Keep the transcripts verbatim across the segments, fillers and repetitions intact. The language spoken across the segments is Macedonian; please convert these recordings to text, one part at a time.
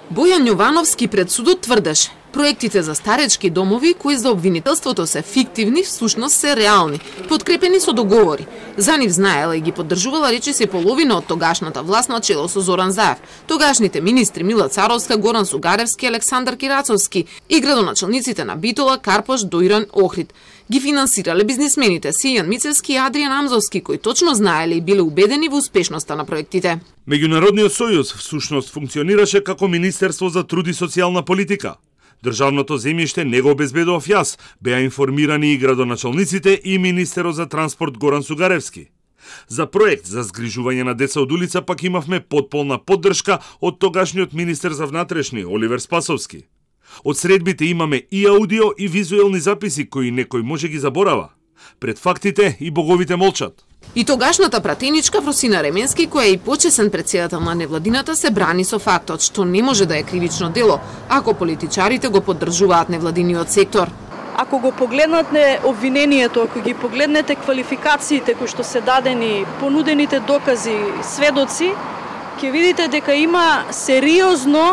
Бојан Јовановски пред судот тврдеше: проектите за старечки домови кои за обвинителството се фиктивни, всушност се реални, подкрепени со договори. За нив знаела и ги поддржувала речиси половина од тогашната власт на чело со Зоран Заев, тогашните министри Мила Царовска, Горан Сугаревски, Александар Кирацовски и градоначалниците на Битола, Карпаш, Дојран, Охрид. Ги финансирале бизнисмените Сијан Мицевски и Адријан Амзовски, кои точно знаеле и биле убедени во успешноста на проектите. Меѓународниот сојуз всушност функционираше како Министерство за труд и социјална политика. Државното земјиште не го обезбедував јас, беа информирани и градоначалниците и министерот за транспорт Горан Сугаревски. За проект за згрижување на деца од улица пак имавме потполна поддршка од тогашниот министер за внатрешни Оливер Спасовски. Од средбите имаме и аудио и визуелни записи кои некој може ги заборава. Пред фактите и боговите молчат. И тогашната пратеничка Фросина Ременски, која е и почесен председател на невладината, се брани со фактот што не може да е кривично дело ако политичарите го поддржуваат невладиниот сектор. Ако го погледнете обвинението, ако ги погледнете квалификациите кои што се дадени, понудените докази, сведоци, ќе видите дека има сериозно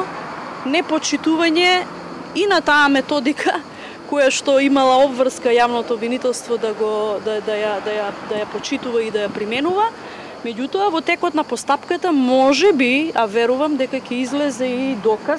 непочитување и на таа методика која што имала обврска јавното обвинителство да го да да ја да ја да ја почитува и да ја применува. Меѓутоа во текот на постапката може би, а верувам дека ќе излезе и доказ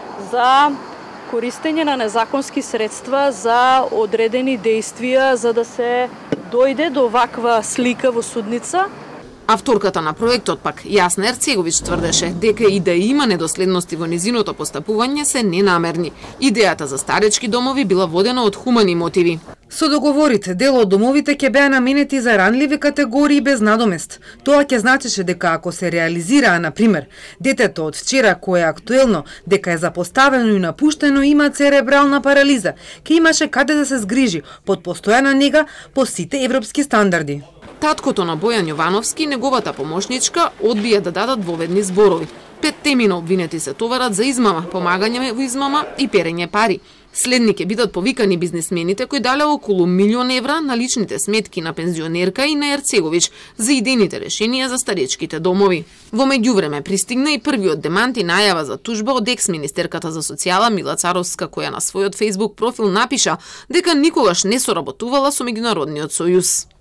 за користење на незаконски средства за одредени дејствија за да се дојде до ваква слика во судница. Авторката на проектот пак, Јасна Ерцеговиќ, тврдеше дека и да има недоследности во низиното постапување се ненамерни. Идејата за старечки домови била водена од хумани мотиви. Со договорите, дел од домовите ќе беа наменети за ранливи категории без надомест. Тоа ќе значеше дека ако се реализираа, на пример, детето од вчера кое е актуелно, дека е запоставено и напуштено и има церебрална парализа, ќе имаше каде да се згрижи под постојана нега по сите европски стандарди. Таткото на Бојан Јовановски и неговата помошничка одбија да дадат двоведни зборови. Пет теми на обвинети се товарат за измама, помагање во измама и перење пари. Следни ќе бидат повикани бизнисмените кои дале околу милион евра на личните сметки на пензионерка и на Ерцеговиќ за идејните решенија за старечките домови. Во меѓувреме пристигна и првиот демант и најава за тужба од екс-министерката за социјала Мила Царовска, која на својот фејсбук профил напиша дека никогаш не соработувала со Меѓународниот сојуз.